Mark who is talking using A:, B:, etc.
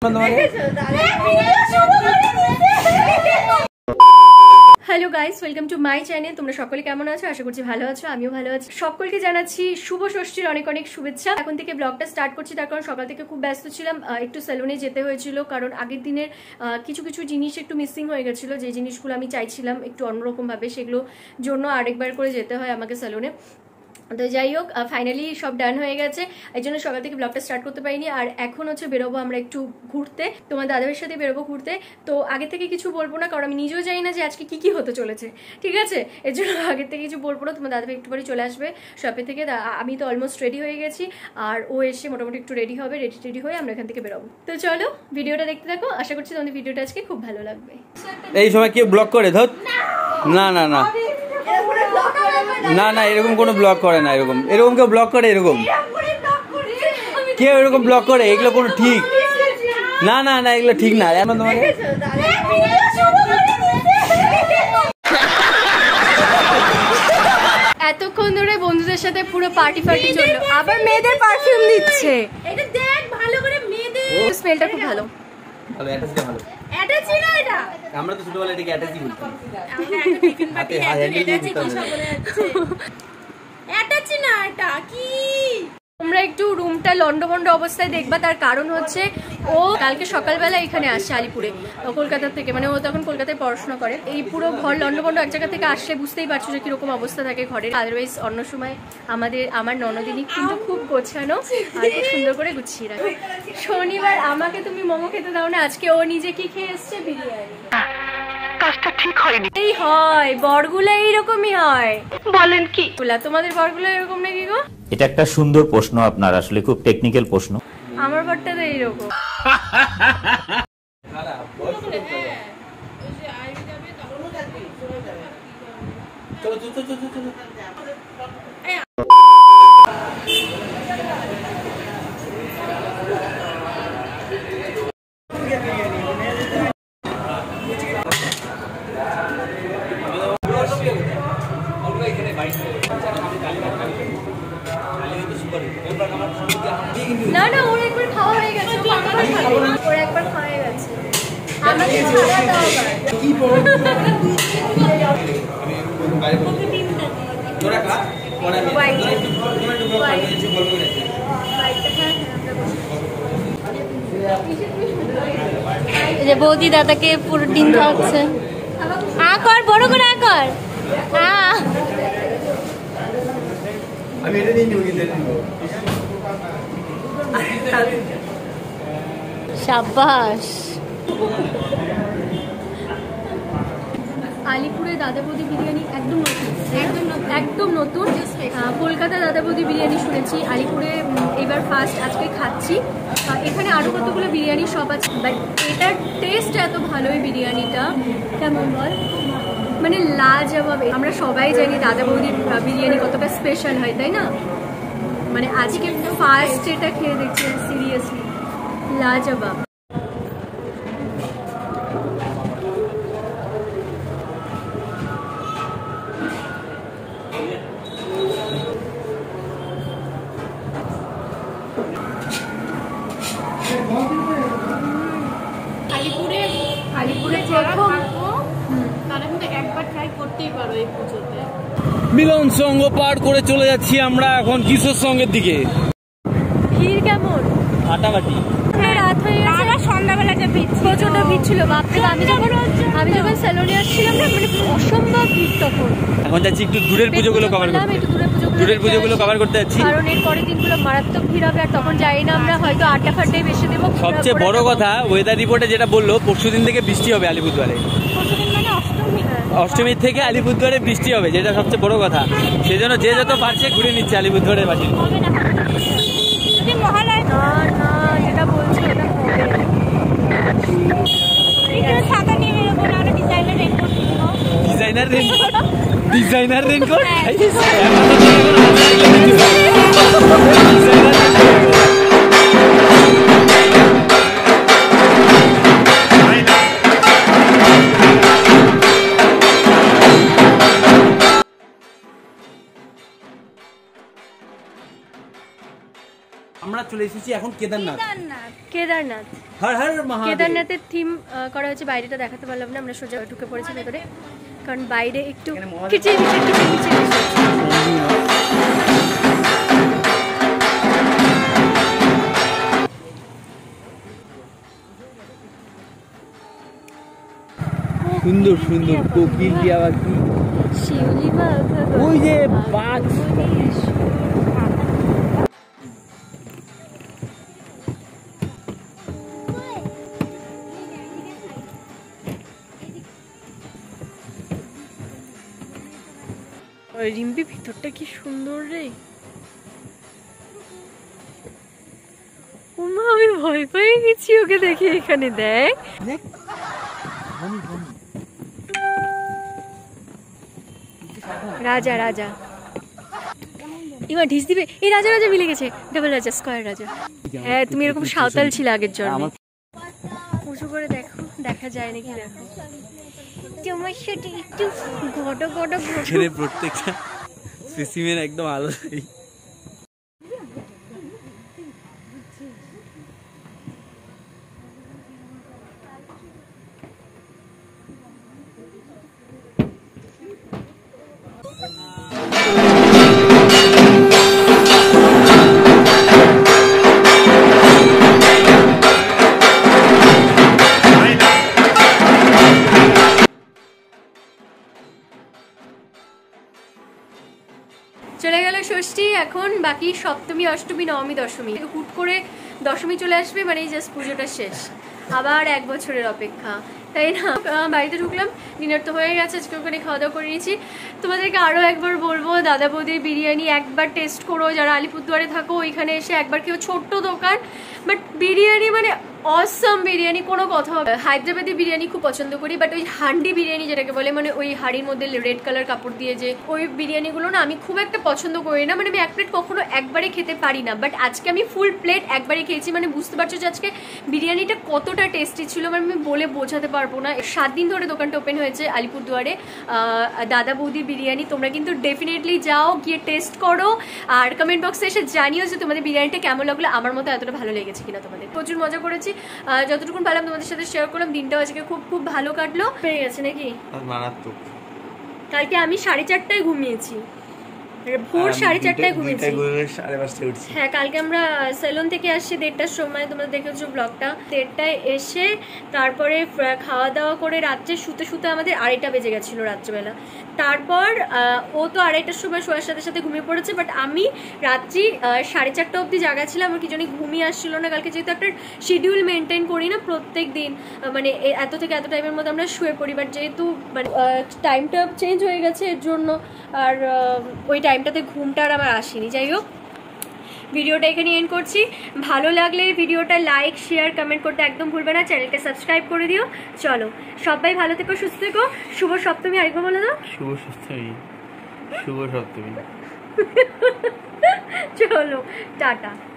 A: Hello guys, welcome to my channel. তোমরা সকলে কেমন আছো? আশা করছি ভালো আছো, আমিও ভালো আছি। সকলকে জানাচ্ছি শুভ ষষ্ঠীর অনেক অনেক শুভেচ্ছা। এখন থেকে ব্লগটা স্টার্ট করছি, তার কারণ সকাল থেকে খুব ব্যস্ত ছিলাম। একটু সেলুনে যেতে হয়েছিল, কারণ আগের দিনের কিছু কিছু জিনিস একটু মিসিং হয়ে গেছিলো। যে জিনিসগুলো আমি চাইছিলাম একটু অন্যরকম ভাবে, সেগুলো জন্য আরেকবার করে যেতে হয় আমাকে সেলুনে। তো যাই হোক, ফাইনালি সব ডান হয়ে গেছে, এই জন্য সকাল থেকে ব্লগটা স্টার্ট করতে পারিনি। আর এখন হচ্ছে বেরোবো আমরা একটু ঘুরতে, তোমার দাদাদের সাথে বেরোবো ঘুরতে। তো আগে থেকে কিছু বলবো না, কারণ আমি নিজেও জানি না যে আজকে কি কি হতে চলেছে, ঠিক আছে? এর জন্য আগে থেকে কিছু বলবো না। তোমার দাদাভাই একটু পরে চলে আসবে শপে থেকে। আমি তো অলমোস্ট রেডি হয়ে গেছি, আর ও এসে মোটামুটি একটু রেডি হবে। রেডি হয়ে আমরা এখান থেকে বেরোবো। তো চলো ভিডিওটা দেখতে থাকো, আশা করছি তোমাদের ভিডিওটা আজকে খুব ভালো লাগবে।
B: এই সময় কেউ ব্লগ করে ধর? না না না না না, এরকম কোনো ব্লগ করে না। এরকম কেউ ব্লগ করে? এরকম কেউ এরকম ব্লগ করে? এগুলো কোনো ঠিক না, না না, এগুলো ঠিক না। এমন তোমাকে
A: এতক্ষণ ধরে বন্ধুদের সাথে পুরো পার্টি চললো, আবার মেয়েদের পারফিউম দিচ্ছে। এটা দেখ ভালো করে, মেয়েদের স্মেলটা খুব ভালো। ভালো, অ্যাটাচটা ভালো। অ্যাটাচি না এটা,
B: আমরা তো ছোটবেলায় এটাকে অ্যাটাচি বলতাম।
A: অ্যাটাচি না, এটা কি? তোমরা একটু রুমটা লন্ডভন্ড অবস্থায় দেখবা, তার কারণ হচ্ছে ও কালকে সকালবেলা এখানে আসছে আলিপুরে, কলকাতা থেকে। মানে ও তখন কলকাতায় পড়াশোনা করে। এই পুরো ঘর লন্ডভন্ড এক জায়গা থেকে আসলে বুঝতেই পারছো যে কিরকম অবস্থা থাকে ঘরের। আদারওয়াইজ অন্য সময় আমার ননদিনী কিন্তু খুব গোছানো আর খুব সুন্দর করে গুছিয়ে রাখে। শনিবার আমাকে তুমি মোমো খেতে দাও না, আজকে ও নিজে কি খেয়ে এসছে? বিরিয়ানি। কাজটা ঠিক হয়নি। এই হয়, বরগুলো এইরকমই হয়। বলেন কি? তোমাদের বরগুলো এরকম নাকি গো?
C: এটা একটা সুন্দর প্রশ্ন আপনার, আসলে খুব টেকনিক্যাল প্রশ্ন।
A: আমার বরটা তো এইরকম। না না, ওর একবার খাওয়া হয়ে গেছে, ওর একবার খাওয়া হয়ে গেছে। আমাকে খাওয়া দাও কি বড় তোরা খা পরে আমি যে বৌদি দাদাকে পুরো ডিম খাওয়াচ্ছে। কর, বড় করে কর। আমি এটা নিয়ে নিব কিন্তু শাবাশ। আলিপুরে দাদা বৌদি বিরিয়ানি একদম নতুন। কলকাতা দাদা বৌদি বিরিয়ানি শুনেছি, আলিপুরে এবার ফার্স্ট আজকে খাচ্ছি। এখানে আরো কতগুলো বিরিয়ানি শপ আছে, বাট এটার টেস্ট এত ভালো। এই বিরিয়ানিটা কেমন বল, মানে লাজবাব। আমরা সবাই জানি দাদা বৌদির বিরিয়ানি কতটা স্পেশাল হয়, তাই না? মানে আজকে ফার্স্ট এটা খেয়ে দেখছি, সিরিয়াসলি লাজবাব। আলিপুরে তারা কিন্তু একবার ট্রাই করতেই পারো এই পুজোতে।
B: মিলন সঙ্গ পার করে চলে যাচ্ছি আমরা এখন কিশোর সঙ্গের দিকে।
A: ভিড় কেমন?
B: ফাটাফাটি।
A: রাত হয়ে গেছে, সন্ধ্যাবেলা যে ভিড়, প্রচন্ড ভিড় ছিল। বাপরে, আমি যখন সেলুনে আসছিলাম না, মানে অসম্ভব ভিড় তখন।
B: এখন যাচ্ছি একটু দূরের পুজোগুলো কভার করতে, দূরের পুজোগুলো কভার করতে যাচ্ছি,
A: কারণ এর পরের দিনগুলো মারাত্মক ভিড় হবে। আর তখন যাই না, আমরা হয়তো আড্ডা ফাড্ডাই বেশি দেবো।
B: সবচেয়ে বড় কথা, ওয়েদার রিপোর্টে যেটা বললো পরশুদিন থেকে বৃষ্টি হবে আলিপুরদুয়ারে। অষ্টমীর থেকে আলিপুরদুয়ারে বৃষ্টি হবে, যেটা সবচেয়ে বড় কথা। সেই জন্য যে যত পারছে ঘুরে নিচ্ছে আলিপুরদুয়ারের বাসী।
A: যেটা বলছি ওটা
B: ডিজাইনার রেনকোট। আমরা চলে এসেছি এখন কেদারনাথ।
A: কেদারনাথ
B: হর হর মহাদেব।
A: কেদারনাথের থিম করা হয়েছে, বাইরেটা দেখাতে পারলাম না, আমরা সোজা ঢুকে পড়েছি ভেতরে, কারণ বাইরে একটু
B: সুন্দর সুন্দর কোকিল কি আবার কি
A: শিউলি মাখা,
B: ওই যে বাঘ।
A: রিম্পি ভিতরটা কি সুন্দর রে, ওমা আমি ভয় পেয়ে গেছি ওকে দেখে। এখানে দেখ রাজা রাজা, এবার ঢিস দিবে। এই রাজা রাজা মিলে গেছে, ডাবল রাজা, স্কয়ার রাজা। হ্যাঁ তুমি এরকম সাঁওতাল ছিল আগের জন্য। উঁচু করে দেখো, দেখা যায় নাকি দেখো। তোমার সাথে একটু ঘটো ঘটো ঘটো,
B: প্রত্যেকটা স্পেসিমেন একদম আলাদাই।
A: চলে গেল ষষ্ঠী, এখন বাকি সপ্তমী, অষ্টমী, নবমী, দশমী। হুট করে দশমী চলে আসবে, মানে জাস্ট পুজোটা শেষ, আবার 1 বছরের অপেক্ষা, তাই না? বাড়িতে ঢুকলাম, ডিনার তো হয়ে গেছে, আজকে ওখানে খাওয়া দাওয়া করে নিয়েছি। তোমাদেরকে আরও একবার বলবো, দাদা বৌদির বিরিয়ানি একবার টেস্ট করো, যারা আলিপুরদুয়ারে থাকো ওইখানে এসে একবার কেউ, ছোট্ট দোকান বাট বিরিয়ানি মানে অসম বিরিয়ানি, কোনো কথা হবে। হায়দ্রাবাদি বিরিয়ানি খুব পছন্দ করি, বাট ওই হান্ডি বিরিয়ানি যেটাকে বলে, মানে ওই হাঁড়ির মধ্যে রেড কালার কাপড় দিয়ে যে ওই বিরিয়ানিগুলো না আমি খুব একটা পছন্দ করি না। মানে আমি 1 প্লেট কখনো একবারে খেতে পারি না, বাট আজকে আমি ফুল প্লেট একবারে খেয়েছি। মানে বুঝতে পারছো যে আজকে বিরিয়ানিটা কতটা টেস্টি ছিল, মানে আমি বলে বোঝাতে পারবো না। 7 দিন ধরে দোকানটা ওপেন হয়েছে আলিপুরদুয়ারে, দাদা বৌদির বিরিয়ানি। তোমরা কিন্তু ডেফিনেটলি যাও, গিয়ে টেস্ট করো, আর কমেন্ট বক্সে এসে জানিও যে তোমাদের বিরিয়ানিটা কেমন লাগলো, আমার মতো এতটা ভালো লেগেছে কিনা তোমাদের। প্রচুর মজা করেছি, যতটুকু পারলাম তোমাদের সাথে শেয়ার করলাম। দিনটাও আজকে খুব খুব ভালো কাটলো। পেয়ে গেছে নাকি
B: মারাত্মক।
A: কালকে আমি 4:30টায় ঘুমিয়েছি, ভোর 4:30টায় ঘুমিয়েছি। হ্যাঁ, কালকে আমরা সেলুন থেকে আসছি 1:30টার সময়, তোমরা দেখেছো ব্লগটা। 1:30টায় এসে তারপরে খাওয়া দাওয়া করে রাত্রে শুতে শুতে আমাদের 2:30টা বেজে গেছিলো রাত্রেবেলা। তারপর ও তো 2:30টার সময় শোয়ার সাথে সাথে ঘুমিয়ে পড়েছে, বাট আমি রাত্রি 4:30টা অবধি জাগা ছিলাম। আমার কি জানি ঘুমিয়ে আসছিল না কালকে, যেহেতু একটা শিডিউল মেনটেন করি না প্রত্যেক দিন, মানে এত থেকে এত টাইমের মধ্যে আমরা শুয়ে পড়ি, বাট যেহেতু মানে টাইমটা চেঞ্জ হয়ে গেছে এর জন্য, আর ওই টাইমটাতে ঘুমটা আর আমার আসেনি। যাই হোক, ভিডিওটা এখানে এন্ড করছি। ভালো লাগলে ভিডিওটা লাইক, শেয়ার, কমেন্ট করতে একদম ভুলবে না। চ্যানেলটা সাবস্ক্রাইব করে দিও। চলো, সবাই ভালো থেকো, সুস্থ থেকো। শুভ সপ্তমী আরেকবার বলে দাও।
B: শুভ সপ্তমী, শুভ সপ্তমী।
A: চলো, টাটা।